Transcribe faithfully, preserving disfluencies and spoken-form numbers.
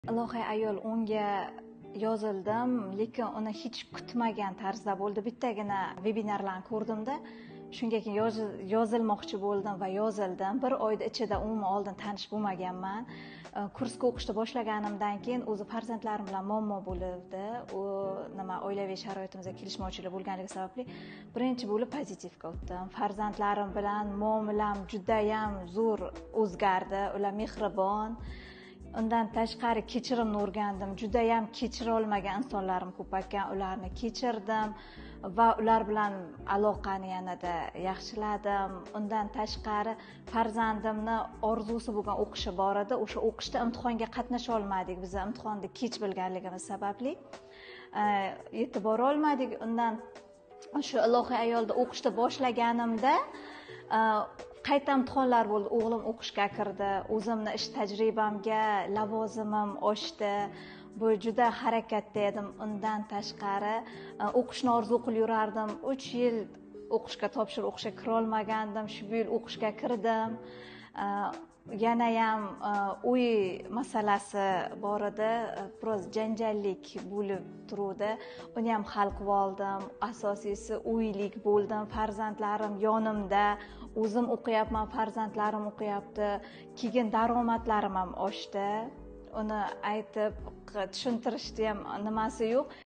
Ilohiy ayol unga yozildim, lekin uni hech kutmagan tarzda bo'ldi. Bittagina vebinarlarni ko'rdimda, shunga keyin yozilmoqchi bo'ldim va yozildim. Bir oyda ichida umuman oldin tanish bo'lmaganman. Kursga o'qishni boshlaganimdan keyin o'zi farzandlarim bilan muammo bo'ldi. U nima oilaviy sharoitimizda kelishmovchilik bo'lganligi sababli birinchi bo'lib pozitivga o'tdim. Farzandlarim bilan muomalam juda ham zo'r o'zgardi. Ular mehribon. Undan tashqari kechirimni o'rgandim. Juda ham kechira olmagan insonlarim ko'p ekan, ularni kechirdim va ular bilan aloqani yanada yaxshiladim. Undan tashqari farzandimni orzusi bo'lgan o'qishi bor edi. O'sha o'qishda imtihonga qatnasha olmadik. Biz imtihonni kech bilganligimiz sababli yetib bora olmadik. Undan shu ilohiy ayolda o'qishni boshlaganimda qayta imtihonlar bo'ldi. O'g'lim o'qishga kirdi. O'zimni ish tajribamga lavozimim oshdi. Bu juda harakatda edim. Undan tashqari o'qishni orzu qilib yurardim. uch yil o'qishga topshirib o'qishga kira olmagandim. Shu yil o'qishga kirdim. Yana ham uy masalasi bor edi. Biroz janjallik bo'lib turuvdi. Uni ham hal qilib oldim. Asosiysi uylik bo'ldim. Farzandlarim yonimda. O'zim o'qiyapman, farzandlarim o'qiyapti. Keyin daromadlarim ham oshdi. Uni aytib tushuntirishni ham nimasi yo'q.